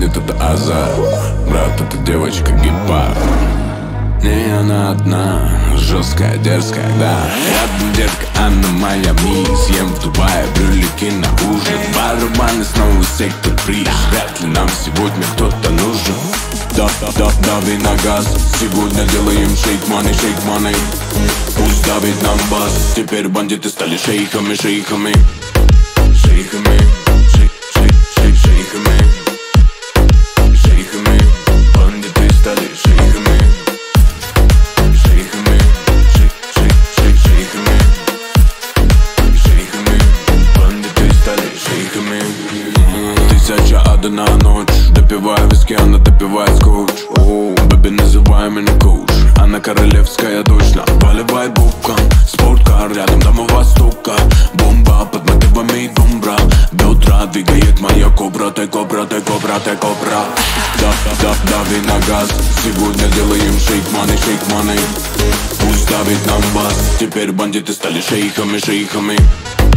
будет это азарт. Брат, это девочка гепард. Не она одна, жесткая, дерзкая, да. Рядом детка, она моя мисс. Ем в Дубае брюлики на ужин. Барабаны снова сектор приз. Вряд ли нам сегодня кто-то нужен. Дави на газ. Сегодня делаем шейк-мани, шейк-мани. Пусть давит нам бас. Теперь бандиты стали шейхами, шейхами. Шейхами, шейхами. Шейхами, бандиты стали шейхами. Шейхами, шейхами. Шейхами, бандиты стали шейхами. 1001 ночь. Допивая виски, она допивает скотч. Бэби, называй меня коуч. Она королевская дочь, наваливает бубком. Спорткар, рядом дома Востока. Бомба под мотивами бомбра. Бедра двигает моя кобра. Ты кобра, ты кобра, ты кобра. Дави на газ. Сегодня делаем шейк-мани, шейк-мани. Пусть давит нам бас. Теперь бандиты стали шейхами, шейхами.